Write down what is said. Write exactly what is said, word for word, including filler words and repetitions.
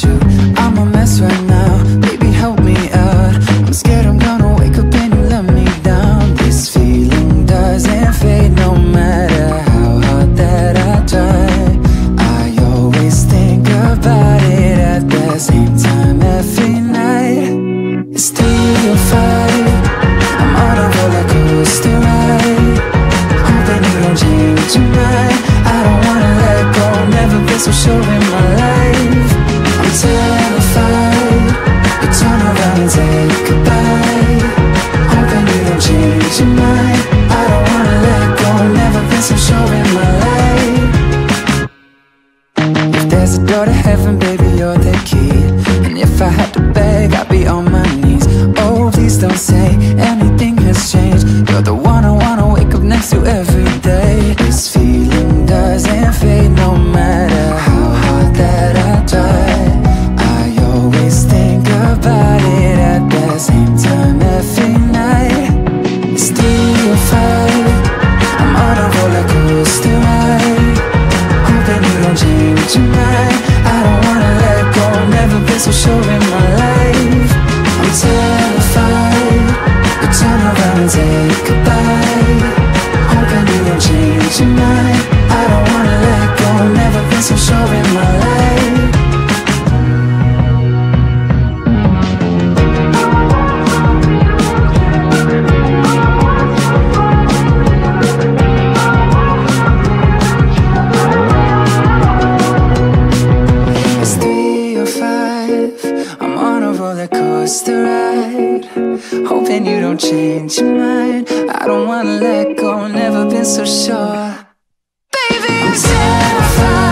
shoot. I'm a mess right now, baby help me out. I'm scared I'm gonna wake up and you let me down. This feeling doesn't fade no matter how hard that I try. I always think about it at the same time every night. It's three or five, I'm on a roller coaster ride, hoping you don't change your mind. I don't wanna let go, never been so sure in my life. I'm terrified, you turn around and say goodbye, hoping you don't change your mind. I don't wanna let go, never been so sure in my life. If there's a door to heaven, baby, you're the key. And if I had to beg, I'd be on my knees. Oh, please don't say anything has changed. You're the one I wanna wake up next to every day. This feeling doesn't fade no matter how hard that I try. I always think about it at the same time every night. It's three or five, I'm on a roller coaster ride, hoping you don't change your mind. I don't wanna let go, never been so sure in my life. I'm terrified, you turn around and say goodbye, hoping you don't change your mind. I don't wanna let go, never been so sure in my life. It's three or five, I'm on a roller coaster ride, hoping you don't change your mind. I don't wanna let go, never been so sure. Baby, I'm terrified.